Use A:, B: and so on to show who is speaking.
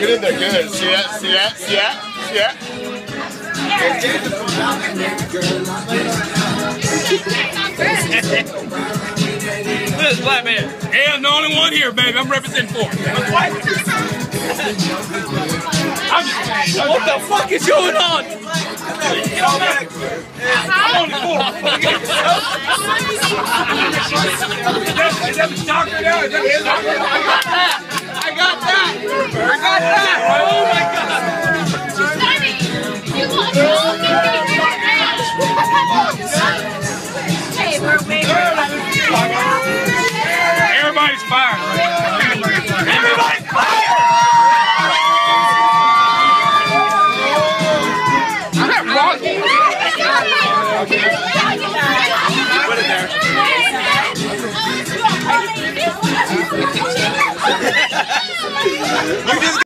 A: Get in there, good. See that? See that? See that? See that?
B: Look at this black man. Hey, I'm the only one here, baby. I'm representing for him. What the fuck is going on? I'm only four. Is that the doctor now? Is that the doctor? I got that. Oh my god.
C: Hey, we're waiting.